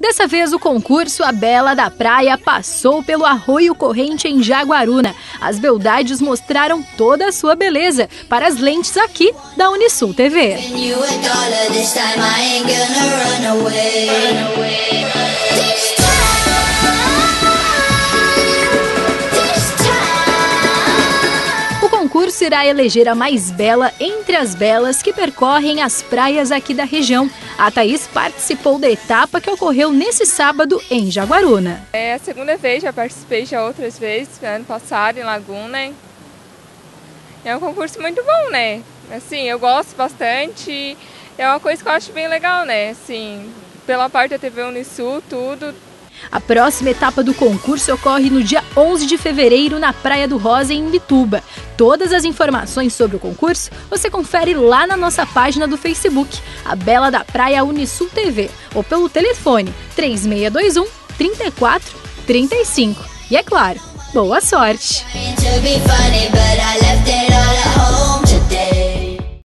Dessa vez, o concurso A Bela da Praia passou pelo Arroio Corrente em Jaguaruna. As beldades mostraram toda a sua beleza para as lentes aqui da Unisul TV. O concurso irá eleger a mais bela entre as belas que percorrem as praias aqui da região. A Thaís participou da etapa que ocorreu nesse sábado em Jaguaruna. É a segunda vez, já participei já outras vezes, ano passado em Laguna. É um concurso muito bom, né? Assim, eu gosto bastante, é uma coisa que eu acho bem legal, né? Assim, pela parte da TV Unisul, tudo. A próxima etapa do concurso ocorre no dia 11 de fevereiro na Praia do Rosa, em Imbituba. Todas as informações sobre o concurso você confere lá na nossa página do Facebook, A Bela da Praia Unisul TV, ou pelo telefone 3621 3435. E é claro, boa sorte!